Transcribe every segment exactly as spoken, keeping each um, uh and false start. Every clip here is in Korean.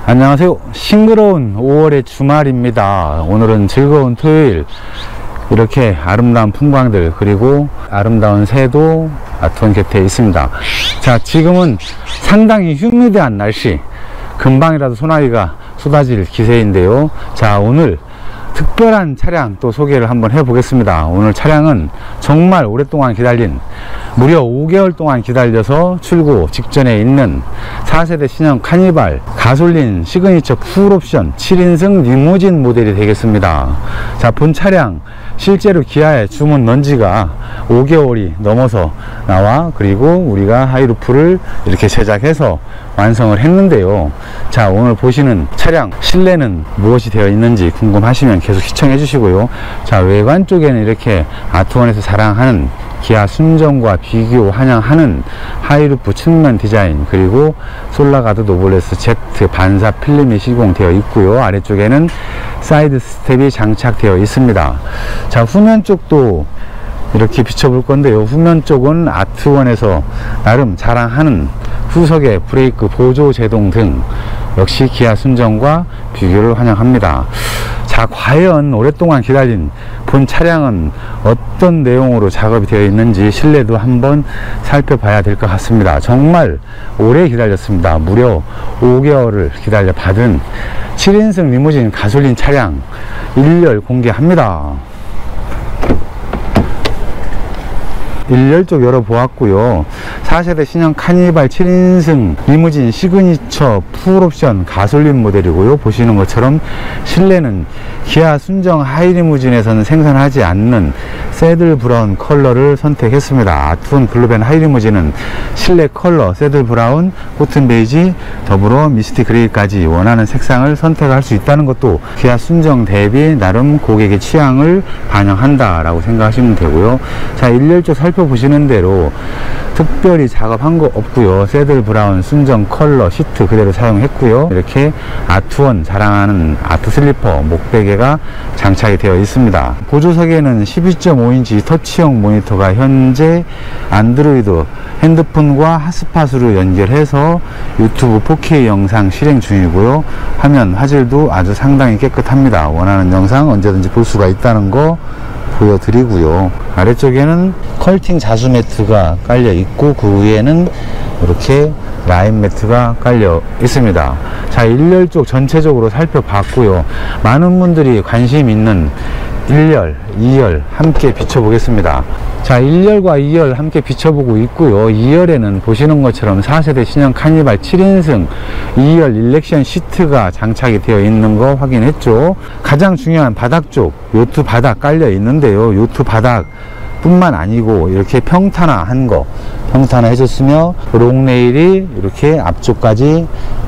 안녕하세요. 싱그러운 오월의 주말입니다. 오늘은 즐거운 토요일, 이렇게 아름다운 풍광들 그리고 아름다운 새도 아트원 곁에 있습니다. 자, 지금은 상당히 휴미드한 날씨, 금방이라도 소나기가 쏟아질 기세인데요. 자, 오늘 특별한 차량 또 소개를 한번 해 보겠습니다. 오늘 차량은 정말 오랫동안 기다린, 무려 오 개월 동안 기다려서 출고 직전에 있는 사 세대 신형 카니발 가솔린 시그니처 풀옵션 칠 인승 리무진 모델이 되겠습니다. 자, 본 차량 실제로 기아에 주문 넌지가 오 개월이 넘어서 나와, 그리고 우리가 하이루프를 이렇게 제작해서 완성을 했는데요. 자, 오늘 보시는 차량 실내는 무엇이 되어 있는지 궁금하시면 계속 시청해 주시고요. 자, 외관 쪽에는 이렇게 아트원에서 자랑하는 기아 순정과 비교 환영하는 하이루프 측면 디자인, 그리고 솔라가드 노블레스 Z 반사 필름이 시공되어 있고요. 아래쪽에는 사이드 스텝이 장착되어 있습니다. 자, 후면 쪽도 이렇게 비춰볼 건데요. 후면 쪽은 아트원에서 나름 자랑하는 후석의 브레이크 보조 제동 등 역시 기아 순정과 비교를 환영합니다. 자, 과연 오랫동안 기다린 본 차량은 어떤 내용으로 작업이 되어 있는지 실내도 한번 살펴봐야 될 것 같습니다. 정말 오래 기다렸습니다. 무려 오 개월을 기다려 받은 칠 인승 리무진 가솔린 차량 일렬 공개합니다. 일렬 쪽 열어보았고요. 사 세대 신형 카니발 칠 인승 리무진 시그니처 풀옵션 가솔린 모델이고요. 보시는 것처럼 실내는 기아 순정 하이리무진에서는 생산하지 않는 새들 브라운 컬러를 선택했습니다. 아트원 글로벤 하이리무진은 실내 컬러 새들 브라운, 코튼 베이지, 더불어 미스티 그레이까지 원하는 색상을 선택할 수 있다는 것도 기아 순정 대비 나름 고객의 취향을 반영한다 라고 생각하시면 되고요. 자, 일렬 쪽 살펴보시는 대로 특별히 작업한 거 없고요. 새들 브라운 순정 컬러 시트 그대로 사용했고요. 이렇게 아트원 자랑하는 아트 슬리퍼 목베개가 장착이 되어 있습니다. 보조석에는 십이 점 오 인치 터치형 모니터가 현재 안드로이드 핸드폰과 핫스팟으로 연결해서 유튜브 포 케이 영상 실행 중이고요. 화면 화질도 아주 상당히 깨끗합니다. 원하는 영상 언제든지 볼 수가 있다는 거 보여드리고요. 아래쪽에는 컬팅 자수 매트가 깔려 있고, 그 위에는 이렇게 라인 매트가 깔려 있습니다. 자, 일렬 쪽 전체적으로 살펴봤고요. 많은 분들이 관심 있는 일렬, 이열 함께 비춰보겠습니다. 자, 일열과 이열 함께 비춰보고 있고요. 이열에는 보시는 것처럼 사 세대 신형 카니발 칠 인승 이열 일렉션 시트가 장착이 되어 있는 거 확인했죠. 가장 중요한 바닥 쪽 요트 바닥 깔려 있는데요. 요트 바닥 뿐만 아니고 이렇게 평탄화한 거, 평탄화 해줬으며 롱레일이 이렇게 앞쪽까지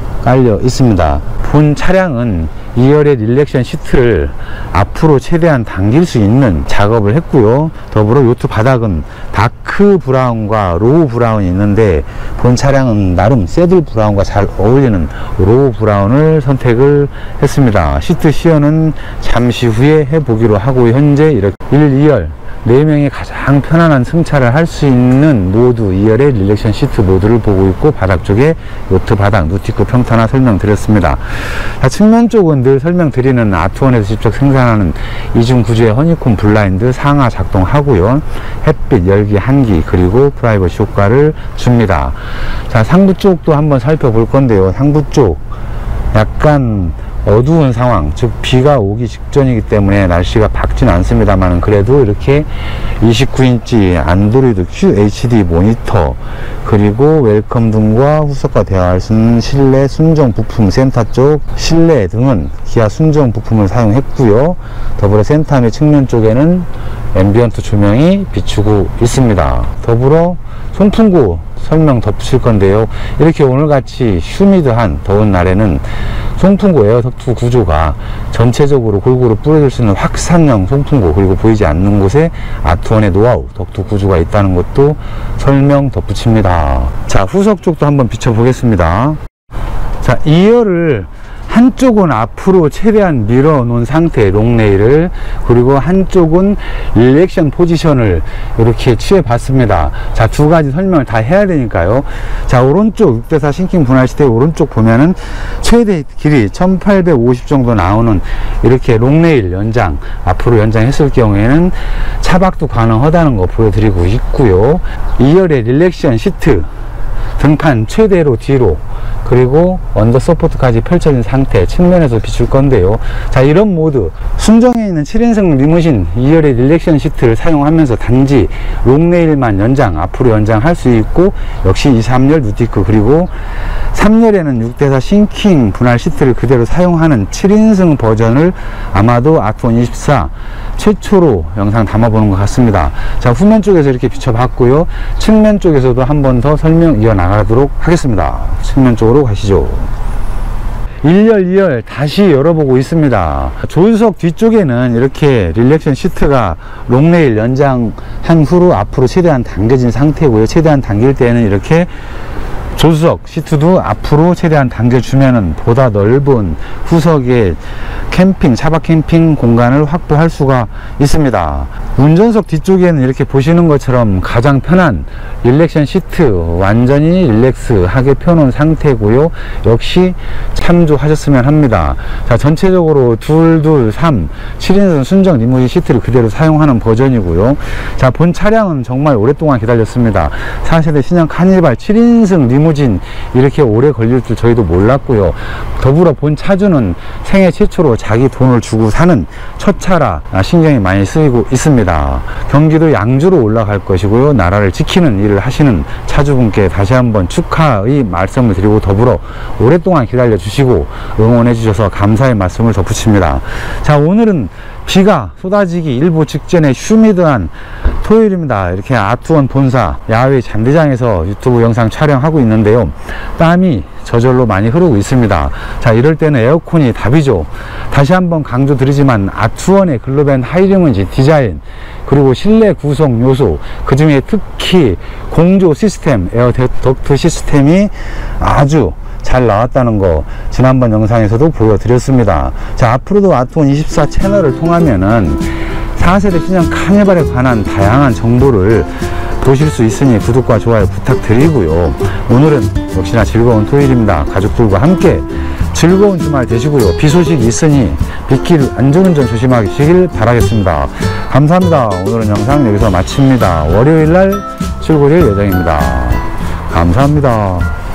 깔려 있습니다. 본 차량은 이열의 릴렉션 시트를 앞으로 최대한 당길 수 있는 작업을 했고요. 더불어 요트 바닥은 다크 브라운과 로우 브라운이 있는데 본 차량은 나름 새들 브라운과 잘 어울리는 로우 브라운을 선택을 했습니다. 시트 시연은 잠시 후에 해보기로 하고, 현재 이렇게 일, 이열 네 명이 가장 편안한 승차를 할 수 있는 모드 이열의 릴렉션 시트 모드를 보고 있고, 바닥 쪽에 요트 바닥 누티크 평탄화 설명드렸습니다. 자, 측면 쪽은 늘 설명드리는 아트원에서 직접 생산하는 이중 구조의 허니콤 블라인드 상하 작동하고요. 햇빛, 열기, 한기 그리고 프라이버시 효과를 줍니다. 자, 상부 쪽도 한번 살펴볼 건데요. 상부 쪽 약간 어두운 상황, 즉 비가 오기 직전이기 때문에 날씨가 밝지는 않습니다만, 그래도 이렇게 이십구 인치 안드로이드 큐 에이치 디 모니터, 그리고 웰컴 등과 후석과 대화할 수 있는 실내 순정 부품 센터 쪽 실내 등은 기아 순정 부품을 사용했고요. 더불어 센터 및 측면 쪽에는 앰비언트 조명이 비추고 있습니다. 더불어 송풍구 설명 덧붙일 건데요. 이렇게 오늘같이 휴미드한 더운 날에는 송풍구 에어덕트 구조가 전체적으로 골고루 뿌려질 수 있는 확산형 송풍구, 그리고 보이지 않는 곳에 아트원의 노하우 덕트 구조가 있다는 것도 설명 덧붙입니다. 자, 후석 쪽도 한번 비춰보겠습니다. 자, 이열을 한쪽은 앞으로 최대한 밀어 놓은 상태 롱네일을, 그리고 한쪽은 릴렉션 포지션을 이렇게 취해 봤습니다. 자, 두 가지 설명을 다 해야 되니까요. 자, 오른쪽 육 대 사 싱킹 분할 시트 오른쪽 보면은 최대 길이 천팔백오십 정도 나오는 이렇게 롱네일 연장, 앞으로 연장했을 경우에는 차박도 가능하다는 거 보여드리고 있고요. 이 열의 릴렉션 시트, 등판 최대로 뒤로, 그리고 언더 서포트까지 펼쳐진 상태 측면에서 비출 건데요. 자, 이런 모드, 순정에 있는 칠 인승 리무진 이 열의 릴렉션 시트를 사용하면서 단지 롱네일만 연장, 앞으로 연장할 수 있고, 역시 이, 삼 열 뉴티크, 그리고 삼 열에는 육 대 사 싱킹 분할 시트를 그대로 사용하는 칠 인승 버전을 아마도 아트원 이십사 최초로 영상 담아보는 것 같습니다. 자, 후면 쪽에서 이렇게 비춰봤고요. 측면 쪽에서도 한 번 더 설명 이어나가도록 하겠습니다. 측면 쪽으로 가시죠. 일 열, 이 열 다시 열어보고 있습니다. 조수석 뒤쪽에는 이렇게 릴렉션 시트가 롱레일 연장한 후로 앞으로 최대한 당겨진 상태고요. 최대한 당길 때는 이렇게 조수석 시트도 앞으로 최대한 당겨주면은 보다 넓은 후석의 캠핑, 차박 캠핑 공간을 확보할 수가 있습니다. 운전석 뒤쪽에는 이렇게 보시는 것처럼 가장 편한 릴렉션 시트 완전히 릴렉스하게 펴놓은 상태고요. 역시 참조하셨으면 합니다. 자, 전체적으로 둘, 둘, 삼, 칠 인승 순정 리무진 시트를 그대로 사용하는 버전이고요. 자, 본 차량은 정말 오랫동안 기다렸습니다. 사 세대 신형 카니발 칠 인승 리무진 이렇게 오래 걸릴 줄 저희도 몰랐고요. 더불어 본 차주는 생애 최초로 자기 돈을 주고 사는 첫 차라 신경이 많이 쓰이고 있습니다. 경기도 양주로 올라갈 것이고요. 나라를 지키는 일을 하시는 차주분께 다시 한번 축하의 말씀을 드리고, 더불어 오랫동안 기다려 주시고 응원해 주셔서 감사의 말씀을 덧붙입니다. 자, 오늘은 비가 쏟아지기 일보 직전에 휴미드한 토요일입니다. 이렇게 아트원 본사 야외 잔디장에서 유튜브 영상 촬영하고 있는데요. 땀이 저절로 많이 흐르고 있습니다. 자, 이럴 때는 에어컨이 답이죠. 다시 한번 강조드리지만 아트원의 글로벤 하이리무진 디자인, 그리고 실내 구성 요소, 그 중에 특히 공조 시스템, 에어 덕트 시스템이 아주 잘 나왔다는 거 지난번 영상에서도 보여드렸습니다. 자, 앞으로도 아트원 이십사 채널을 통하면은 사 세대 신형 카니발에 관한 다양한 정보를 보실 수 있으니 구독과 좋아요 부탁드리고요. 오늘은 역시나 즐거운 토요일입니다. 가족들과 함께 즐거운 주말 되시고요. 비 소식이 있으니 빗길 안전운전 조심하시길 바라겠습니다. 감사합니다. 오늘은 영상 여기서 마칩니다. 월요일날 출고될 예정입니다. 감사합니다.